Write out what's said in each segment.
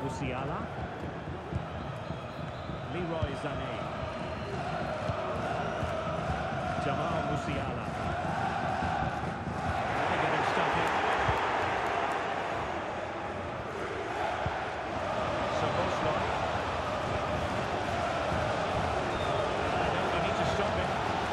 Musiala. Leroy Sané. Jamal Musiala. Really getting stuck in. Szoboszlai. I know they need to stop him.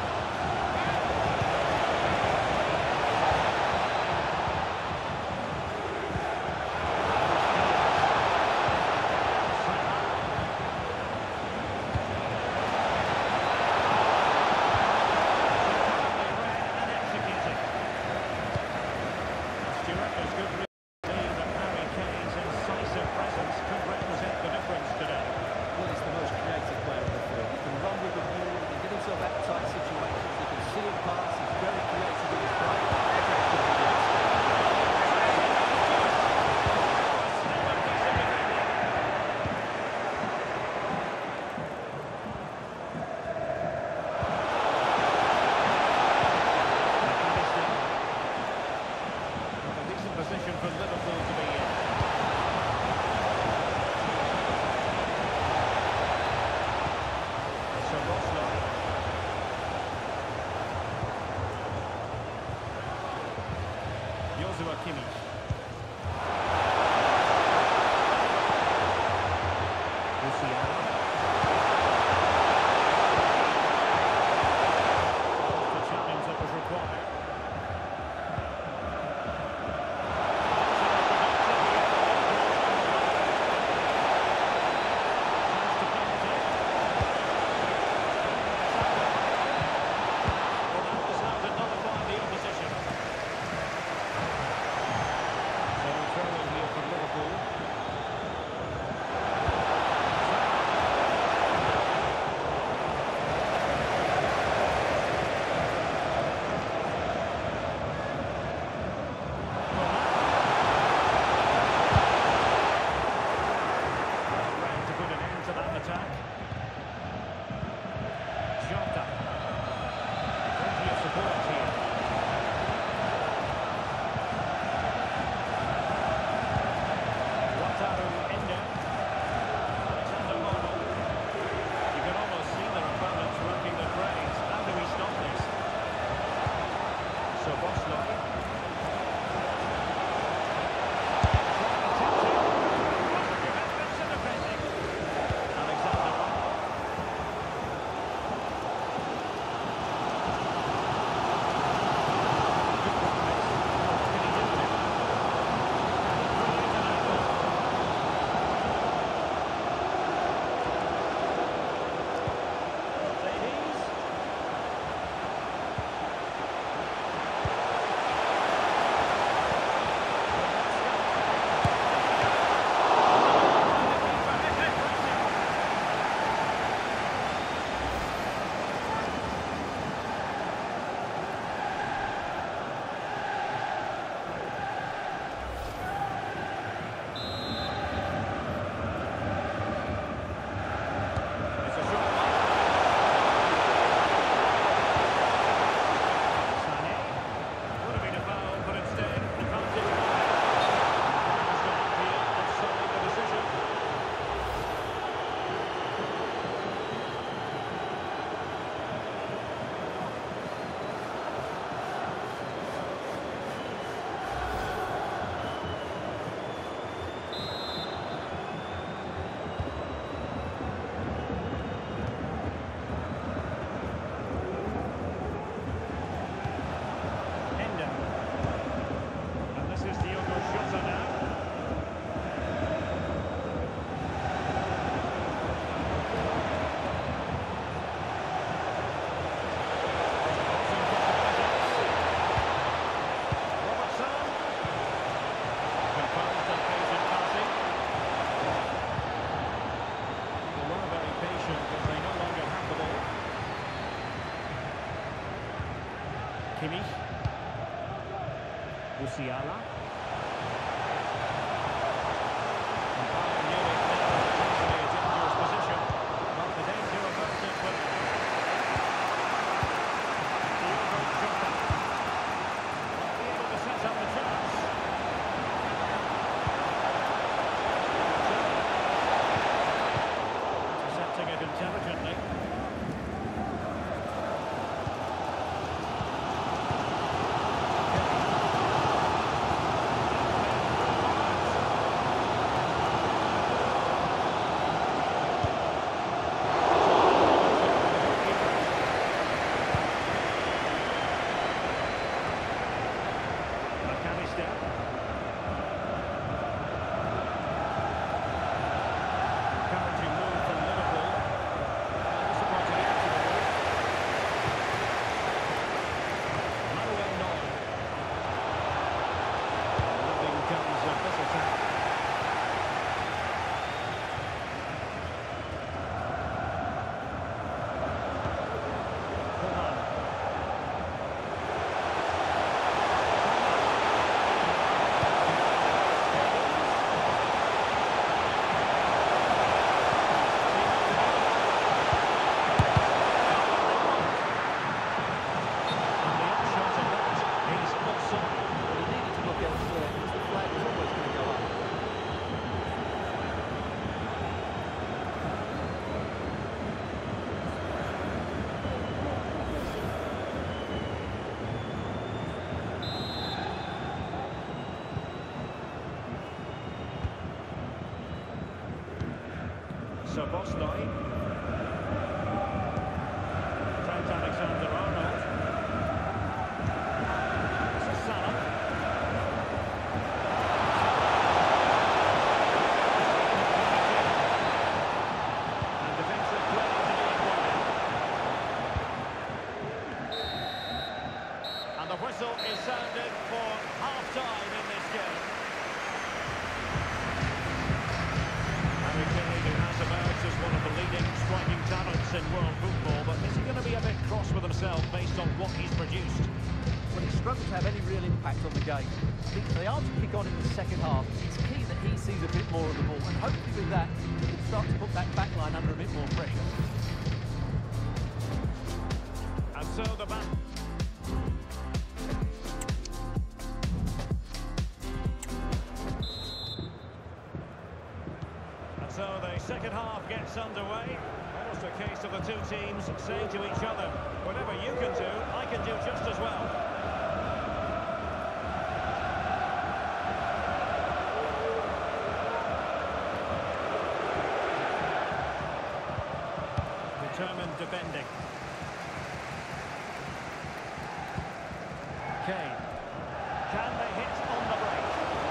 Position for Liverpool to be in. Szoboszlai. Joshua Kimmich. Musiala. The challenge that was required. Kimmich. Musiala. And Bayern Munich now in a dangerous position. Well, the danger of that but Diogo Jota won't be able to set up the chance. Szoboszlai. Trent Alexander-Arnold. This is Salah. And defensive play to be avoided. And the whistle is sounded for half-time in this game. Harry Kane, who has emerged as one of the leading striking talents in world football, but is he going to be a bit cross with himself based on what he's produced? Well, he struggled to have any real impact on the game. I think if they are to kick on in the second half, it's key that he sees a bit more of the ball, and hopefully with that, he can start to put that back line under a bit more pressure. And so the back. And so the second half gets underway. Almost a case of the two teams saying to each other, whatever you can do, I can do just as well. Determined defending. Kane. Can they hit on the break?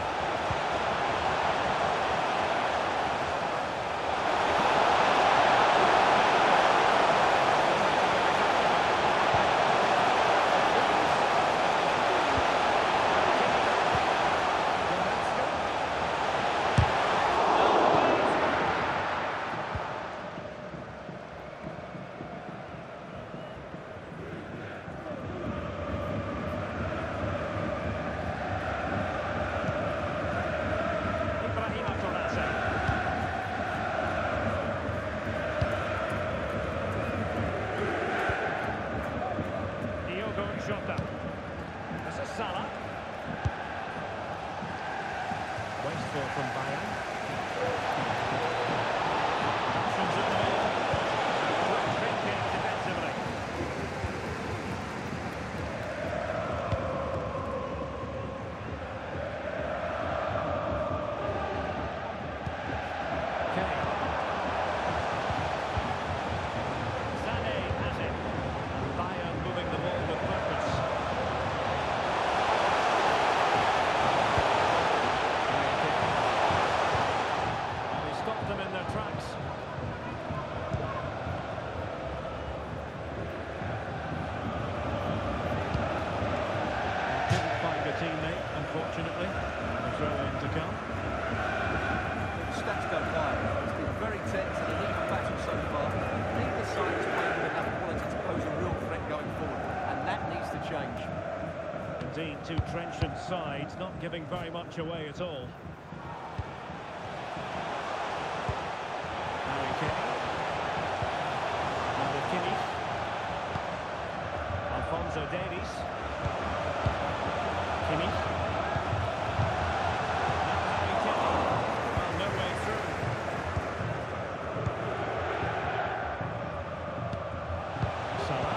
Jota. This is Salah. Wasteful from Bayern. Options in the middle. Quick thinking defensively. Kane. Sané has it. Bayern moving the ball with purpose. And he stopped them in their tracks. Didn't find a teammate, unfortunately. The throw-in to come. The stats don't lie. It's been very tense and an even battle so far. Neither side has played with enough quality to pose a real threat going forward, and that needs to change. Indeed, two trenchant sides, not giving very much away at all. Harry Kane. Now Kimmich. Alphonso Davies. Kimmich. Now Harry Kane. Well, no way through. Salah.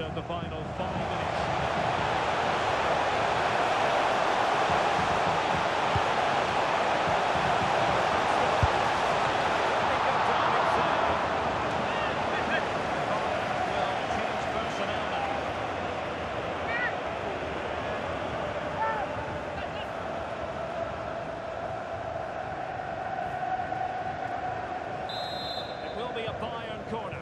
of the final 5 minutes. A Bayern corner.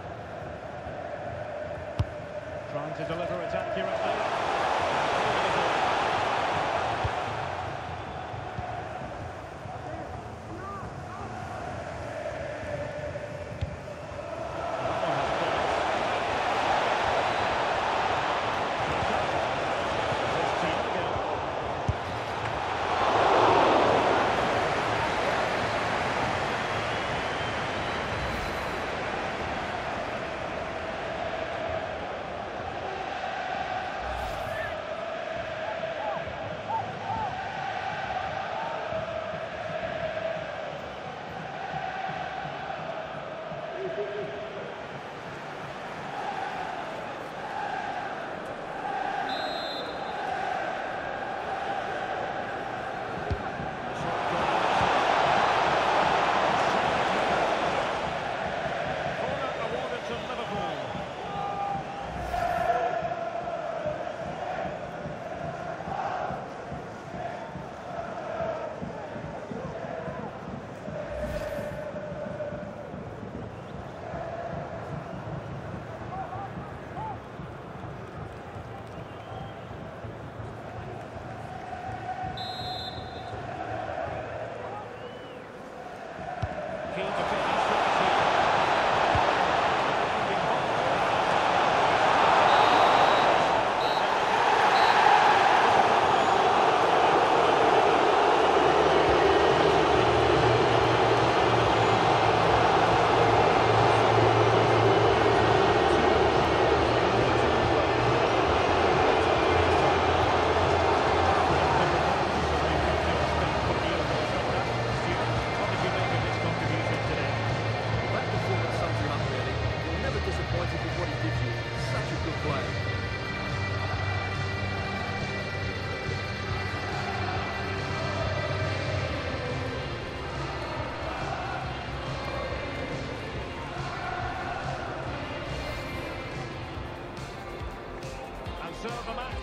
Trying to deliver it accurately. Serve the match